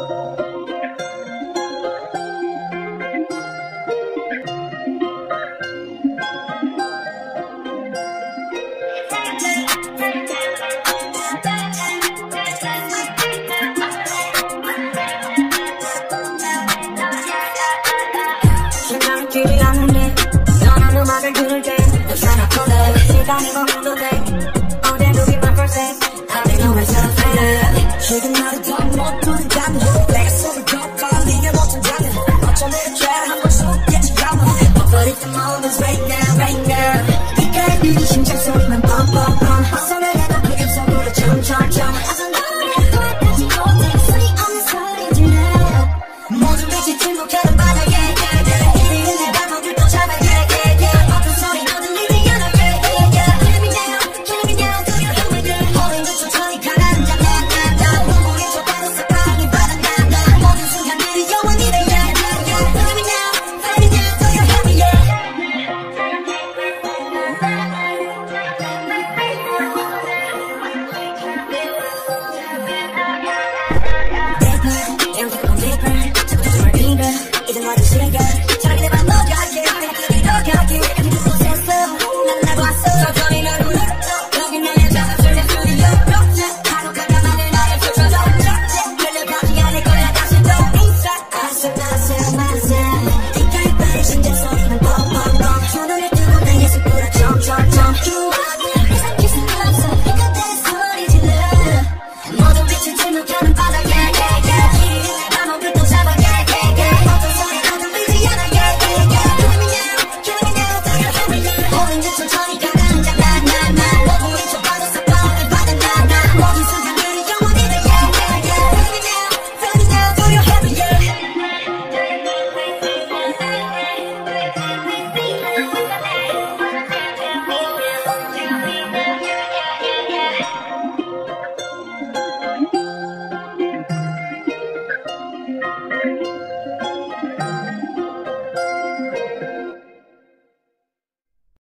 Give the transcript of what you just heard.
길이 않는데 너는 음악을 들을 때 또 생각보다 시간이 멈춰도 돼 어제도 be my first day I think of myself like that 지금 나를 더 못